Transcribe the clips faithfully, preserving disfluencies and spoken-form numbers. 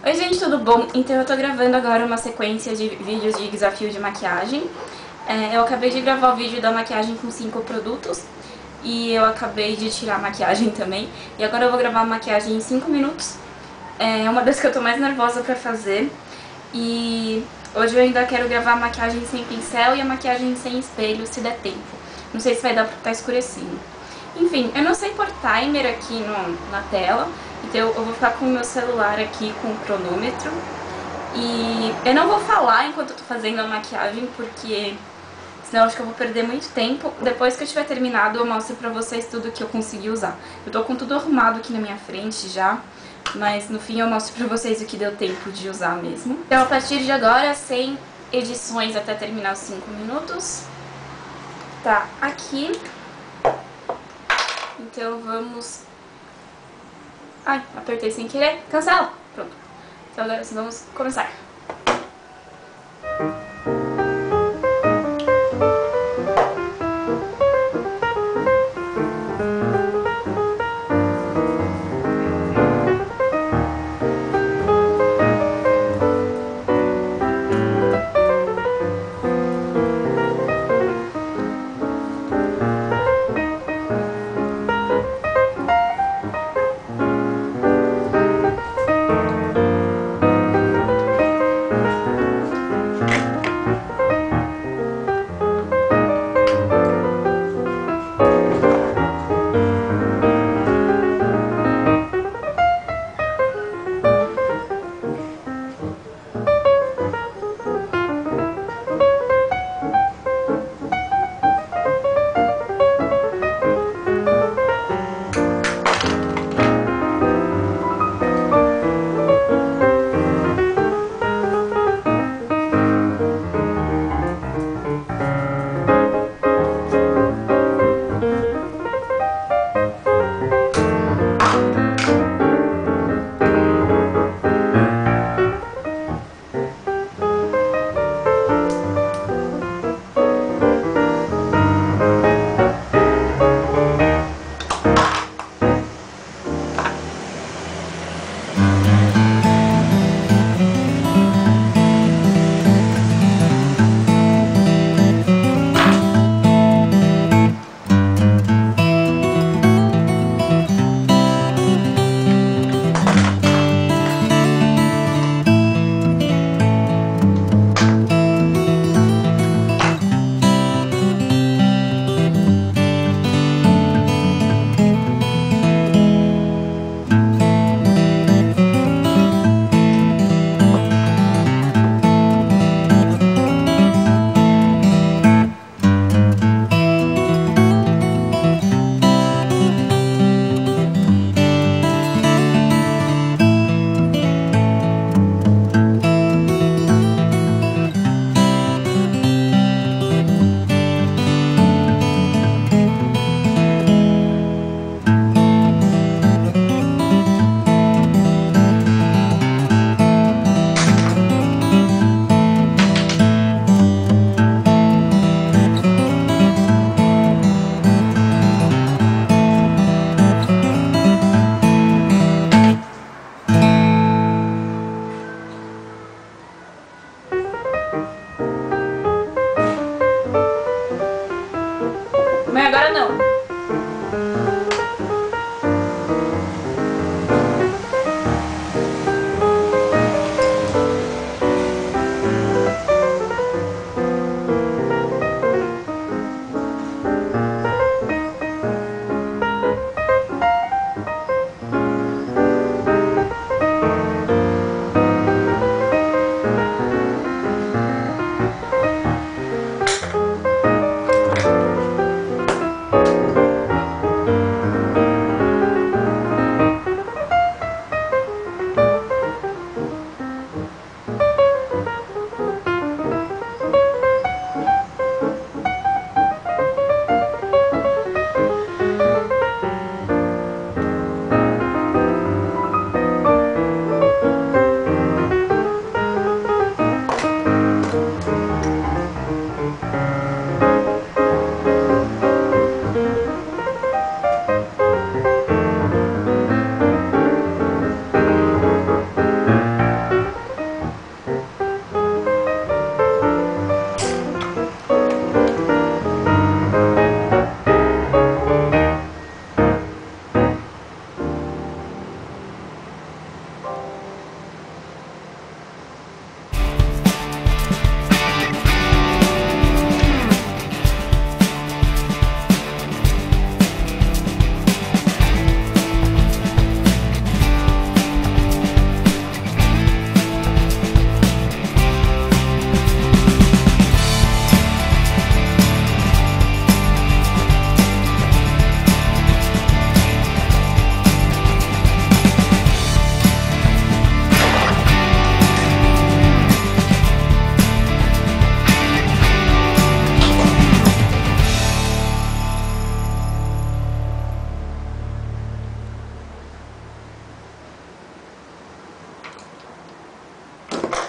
Oi gente, tudo bom? Então eu tô gravando agora uma sequência de vídeos de desafio de maquiagem. É, eu acabei de gravar o vídeo da maquiagem com cinco produtos e eu acabei de tirar a maquiagem também. E agora eu vou gravar a maquiagem em cinco minutos. É uma das que eu tô mais nervosa pra fazer. E hoje eu ainda quero gravar a maquiagem sem pincel e a maquiagem sem espelho, se der tempo. Não sei se vai dar porque tá escurecendo. Enfim, eu não sei pôr timer aqui no, na tela, então eu vou ficar com o meu celular aqui com o cronômetro. E eu não vou falar enquanto eu tô fazendo a maquiagem, porque senão eu acho que eu vou perder muito tempo. Depois que eu tiver terminado, eu mostro pra vocês tudo que eu consegui usar. Eu tô com tudo arrumado aqui na minha frente já, mas no fim eu mostro pra vocês o que deu tempo de usar mesmo. Então a partir de agora, sem edições até terminar os cinco minutos, tá aqui. Então vamos... Ai, apertei sem querer. Cancela! Pronto. Então agora vamos começar.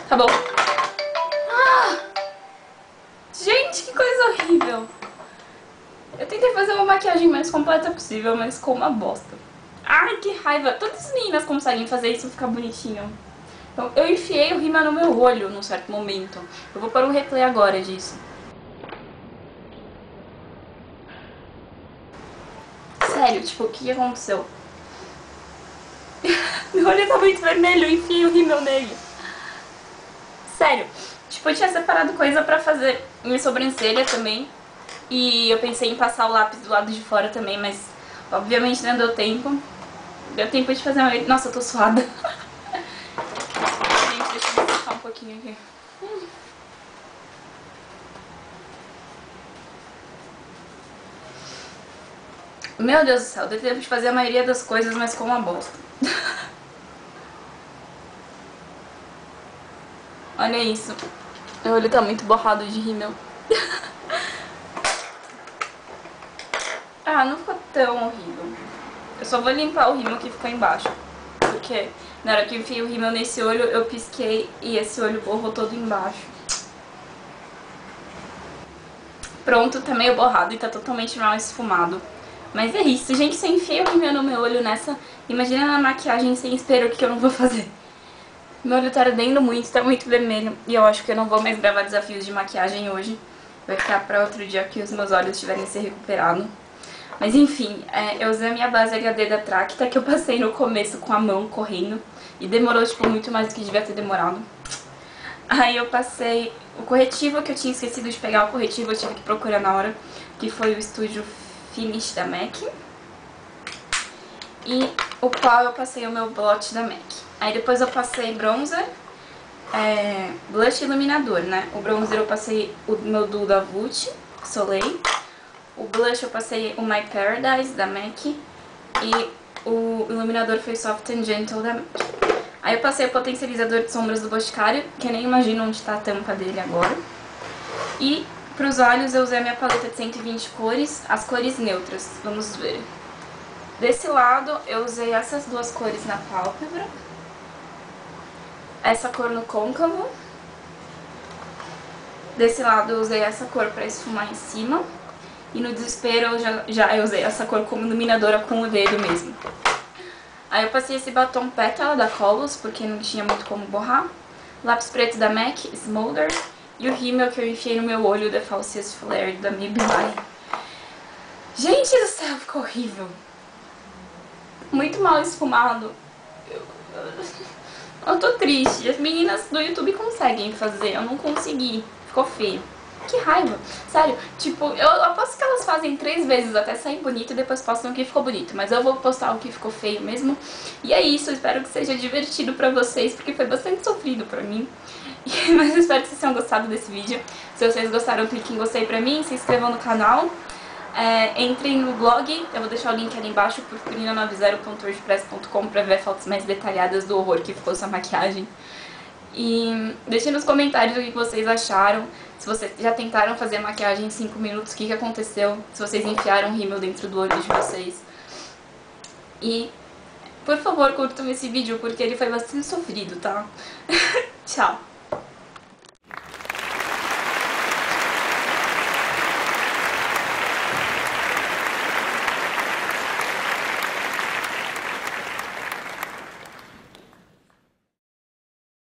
Tá bom. Ah! Gente, que coisa horrível. Eu tentei fazer uma maquiagem mais completa possível, mas ficou uma bosta. Ai, que raiva. Todas as meninas conseguem fazer isso ficar bonitinho. Então, eu enfiei o rímel no meu olho num certo momento. Eu vou para um replay agora disso. Sério, tipo, o que aconteceu? Meu olho tá muito vermelho, eu enfiei o rímel nele. Sério. Tipo, eu tinha separado coisa pra fazer minha sobrancelha também. E eu pensei em passar o lápis do lado de fora também, mas obviamente não deu tempo. Deu tempo de fazer uma... Nossa, eu tô suada. Gente, deixa eu deixar um pouquinho aqui. Meu Deus do céu, deu tempo de fazer a maioria das coisas, mas com uma bosta. Olha isso. Meu olho tá muito borrado de rímel. Ah, não ficou tão horrível. Eu só vou limpar o rímel que ficou embaixo. Porque na hora que eu enfiei o rímel nesse olho, eu pisquei e esse olho borrou todo embaixo. Pronto, tá meio borrado e tá totalmente mal esfumado. Mas é isso, gente, se eu enfiei o rímel no meu olho nessa, imagina na maquiagem sem espelho o que eu não vou fazer. Meu olho tá ardendo muito, tá muito vermelho. E eu acho que eu não vou mais gravar desafios de maquiagem hoje. Vai ficar pra outro dia que os meus olhos tiverem se recuperado. Mas enfim, é, eu usei a minha base H D da Tracta, que eu passei no começo com a mão correndo. E demorou, tipo, muito mais do que devia ter demorado. Aí eu passei o corretivo, que eu tinha esquecido de pegar o corretivo, eu tive que procurar na hora. Que foi o Studio Finish da MAC. E o qual eu passei o meu blush da MAC. Aí depois eu passei bronzer, é, blush e iluminador, né? O bronzer eu passei o meu Duo da Vult, Soleil. O blush eu passei o My Paradise da MAC. E o iluminador foi Soft and Gentle da MAC. Aí eu passei o potencializador de sombras do Boticário, que eu nem imagino onde tá a tampa dele agora. E pros olhos eu usei a minha paleta de cento e vinte cores, as cores neutras, vamos ver. Desse lado eu usei essas duas cores na pálpebra. Essa cor no côncavo. Desse lado eu usei essa cor pra esfumar em cima. E no desespero eu já, já eu usei essa cor como iluminadora com o dedo mesmo. Aí eu passei esse batom pétala da Colors, porque não tinha muito como borrar. Lápis preto da MAC, Smolder. E o rímel que eu enfiei no meu olho da Falsias Flare da Maybelline. Gente do céu, ficou horrível. Muito mal esfumado. Eu, eu, eu tô triste. As meninas do YouTube conseguem fazer, eu não consegui. Ficou feio. Que raiva. Sério, tipo, eu aposto que elas fazem três vezes até sair bonito e depois postam o que ficou bonito. Mas eu vou postar o que ficou feio mesmo. E é isso, espero que seja divertido pra vocês, porque foi bastante sofrido pra mim. Mas eu espero que vocês tenham gostado desse vídeo. Se vocês gostaram, clique em gostei pra mim, se inscrevam no canal. É, entrem no blog, eu vou deixar o link ali embaixo, purpurina noventa ponto wordpress ponto com, pra ver fotos mais detalhadas do horror que ficou essa maquiagem. E deixem nos comentários o que vocês acharam, se vocês já tentaram fazer maquiagem em cinco minutos, o que, que aconteceu, se vocês enfiaram rímel dentro do olho de vocês. E, por favor, curtam esse vídeo, porque ele foi bastante sofrido, tá? Tchau!